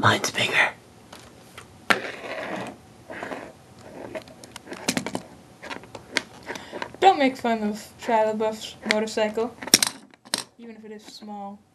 Mine's bigger. Don't make fun of Shia LaBeouf's motorcycle, even if it is small.